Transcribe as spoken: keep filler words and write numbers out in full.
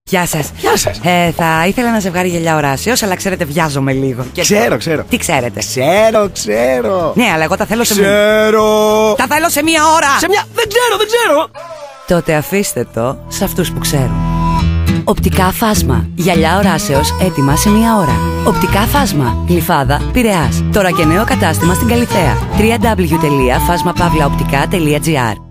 Γεια σας. Γεια σας. Ε, θα ήθελα ένα ζευγάρι γυαλιά οράσεως, αλλά ξέρετε, βιάζομαι λίγο. Και... Ξέρω, ξέρω. Τι ξέρετε? Ξέρω, ξέρω. Ναι, αλλά εγώ τα θέλω σε μία. Ξέρω. Τα θέλω σε μία ώρα. Σε μια. Δεν ξέρω, δεν ξέρω. Τότε αφήστε το σε αυτούς που ξέρουν. Οπτικά Φάσμα. Γυαλιά οράσεως έτοιμα σε μία ώρα. Οπτικά Φάσμα. Γλυφάδα, Πειραιάς. Τώρα και νέο κατάστημα στην Καλιθέα. double-u double-u double-u τελεία φάσμα παύλα οπτικά τελεία τζι άρ.